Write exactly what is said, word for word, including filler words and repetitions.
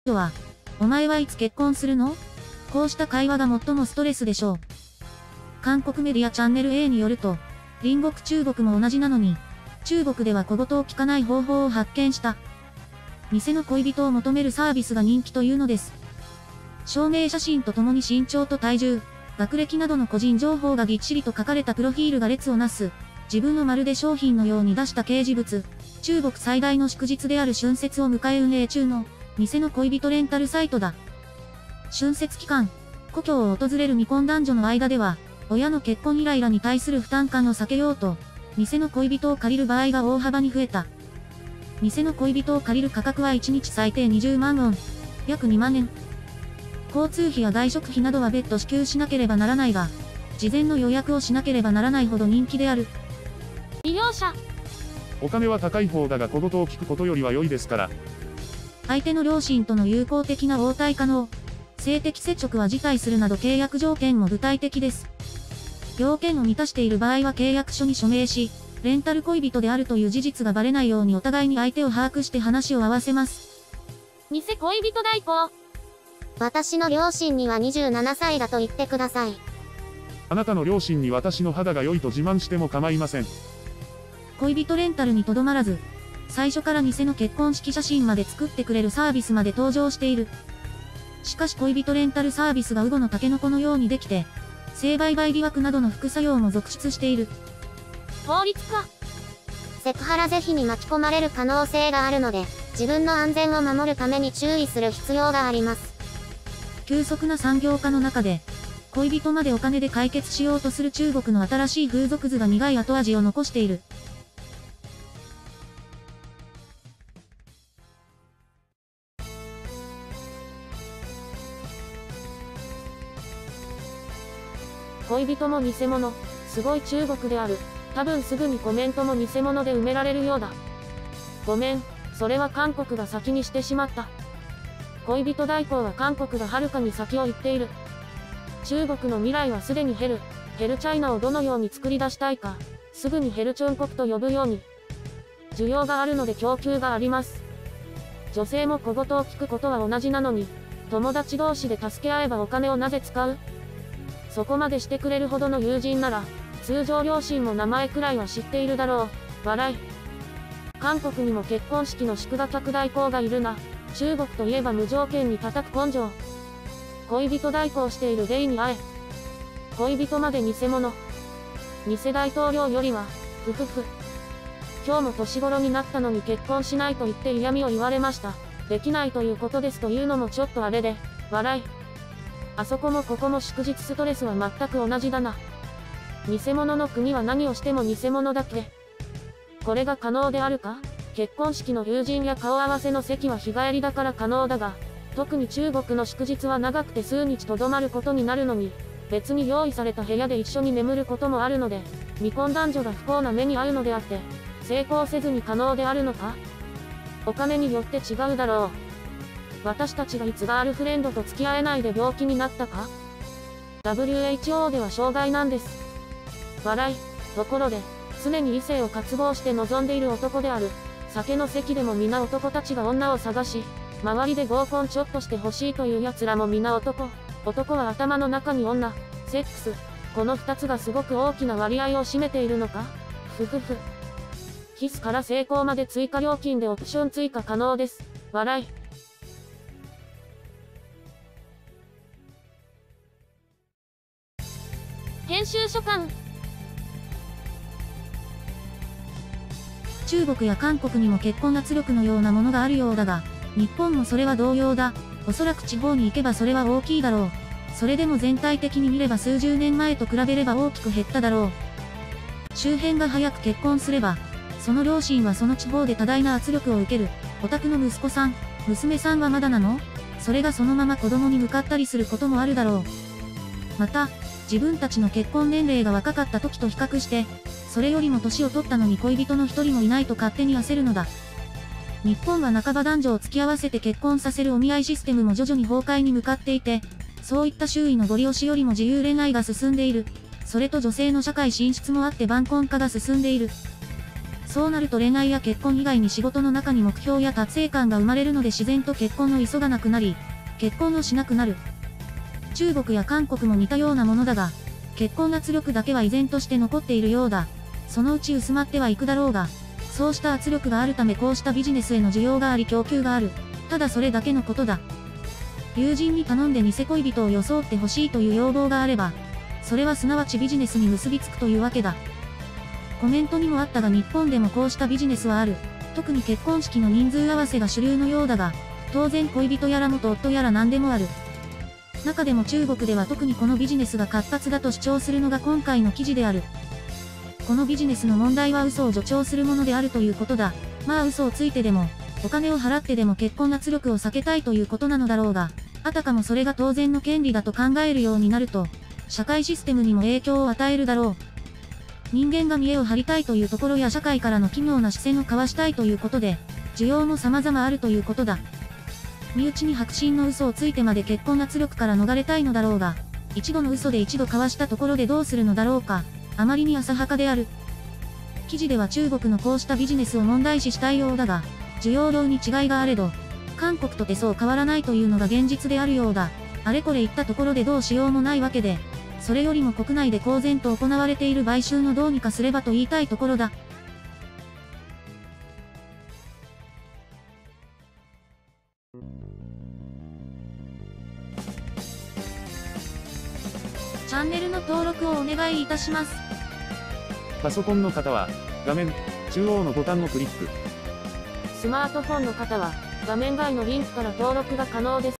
人は、お前はいつ結婚するの？こうした会話が最もストレスでしょう。韓国メディアチャンネル A によると、隣国中国も同じなのに、中国では小言を聞かない方法を発見した。偽の恋人を求めるサービスが人気というのです。証明写真とともに身長と体重、学歴などの個人情報がぎっしりと書かれたプロフィールが列をなす、自分をまるで商品のように出した掲示物、中国最大の祝日である春節を迎え運営中の、偽の恋人レンタルサイトだ。春節期間、故郷を訪れる未婚男女の間では、親の結婚イライラに対する負担感を避けようと、偽の恋人を借りる場合が大幅に増えた。偽の恋人を借りる価格はいちにち最低にじゅうまんウォン、約にまんえん。交通費や外食費などは別途支給しなければならないが、事前の予約をしなければならないほど人気である。 利用者。 お金は高い方だが小言を聞くことよりは良いですから。 相手の両親との友好的な応対可能。性的接触は辞退するなど契約条件も具体的です。要件を満たしている場合は契約書に署名し、レンタル恋人であるという事実がバレないようにお互いに相手を把握して話を合わせます。 偽恋人代行。 私の両親にはにじゅうななさいだと言ってください。 あなたの両親に私の肌が良いと自慢しても構いません。 恋人レンタルにとどまらず、最初から偽の結婚式写真まで作ってくれるサービスまで登場している。しかし恋人レンタルサービスがウゴのタケノコのようにできて、性売買疑惑などの副作用も続出している。 法律家。 セクハラ是非に巻き込まれる可能性があるので、自分の安全を守るために注意する必要があります。 急速な産業化の中で、恋人までお金で解決しようとする中国の新しい風俗図が苦い後味を残している。 恋人も偽物、すごい中国である。多分すぐにコメントも偽物で埋められるようだ。ごめん、それは韓国が先にしてしまった。恋人代行は韓国がはるかに先を行っている。中国の未来はすでにヘル、ヘルチャイナをどのように作り出したいか、すぐにヘルチョン国と呼ぶように。需要があるので供給があります。女性も小言を聞くことは同じなのに、友達同士で助け合えばお金をなぜ使う？そこまでしてくれるほどの友人なら、通常両親も名前くらいは知っているだろう。笑い。韓国にも結婚式の祝賀客代行がいるな。中国といえば無条件に叩く根性。恋人代行しているゲイに会え。恋人まで偽物。偽大統領よりは、ふふふ。今日も年頃になったのに結婚しないと言って嫌味を言われました。できないということですというのもちょっとあれで、笑い。あそこもここも祝日ストレスは全く同じだな。偽物の国は何をしても偽物だけ。これが可能であるか？結婚式の友人や顔合わせの席は日帰りだから可能だが、特に中国の祝日は長くて数日とどまることになるのに、別に用意された部屋で一緒に眠ることもあるので、未婚男女が不幸な目に遭うのであって、成功せずに可能であるのか？お金によって違うだろう。私たちがいつガールフレンドと付き合えないで病気になったか？ ダブリューエイチオー では障害なんです。笑い。ところで、常に異性を渇望して望んでいる男である。酒の席でも皆男たちが女を探し、周りで合コンちょっとして欲しいという奴らも皆男。男は頭の中に女、セックス。この二つがすごく大きな割合を占めているのか？ふふふ。キスから成功まで追加料金でオプション追加可能です。笑い。編集所官。 中国や韓国にも結婚圧力のようなものがあるようだが、日本もそれは同様だ。おそらく地方に行けばそれは大きいだろう。それでも全体的に見れば数十年前と比べれば大きく減っただろう。周辺が早く結婚すれば、その両親はその地方で多大な圧力を受ける。お宅の息子さん、娘さんはまだなの？それがそのまま子供に向かったりすることもあるだろう。また、自分たちの結婚年齢が若かった時と比較して、それよりも年を取ったのに恋人の一人もいないと勝手に焦るのだ。日本は半ば男女を付き合わせて結婚させるお見合いシステムも徐々に崩壊に向かっていて、そういった周囲のご利用しよりも自由恋愛が進んでいる。それと女性の社会進出もあって晩婚化が進んでいる。 そうなると恋愛や結婚以外に仕事の中に目標や達成感が生まれるので自然と結婚を急がなくなり、結婚をしなくなる。中国や韓国も似たようなものだが、結婚圧力だけは依然として残っているようだ。そのうち薄まってはいくだろうが、そうした圧力があるためこうしたビジネスへの需要があり供給がある。ただそれだけのことだ。友人に頼んで偽恋人を装ってほしいという要望があれば、それはすなわちビジネスに結びつくというわけだ。コメントにもあったが日本でもこうしたビジネスはある。特に結婚式の人数合わせが主流のようだが、当然恋人やら元夫やら何でもある。中でも中国では特にこのビジネスが活発だと主張するのが今回の記事である。このビジネスの問題は嘘を助長するものであるということだ。まあ嘘をついてでも、お金を払ってでも結婚圧力を避けたいということなのだろうが、あたかもそれが当然の権利だと考えるようになると、社会システムにも影響を与えるだろう。人間が見栄を張りたいというところや社会からの奇妙な視線を交わしたいということで、需要も様々あるということだ。身内に白真の嘘をついてまで結婚圧力から逃れたいのだろうが、一度の嘘で一度交わしたところでどうするのだろうか、あまりに浅はかである。記事では中国のこうしたビジネスを問題視したいようだが、需要量に違いがあれど、韓国とてそう変わらないというのが現実であるようだ。あれこれ言ったところでどうしようもないわけで、それよりも国内で公然と行われている買収のどうにかすればと言いたいところだ。チャンネルの登録をお願いいたします。 パソコンの方は、画面中央のボタンをクリック。 スマートフォンの方は、画面外のリンクから登録が可能です。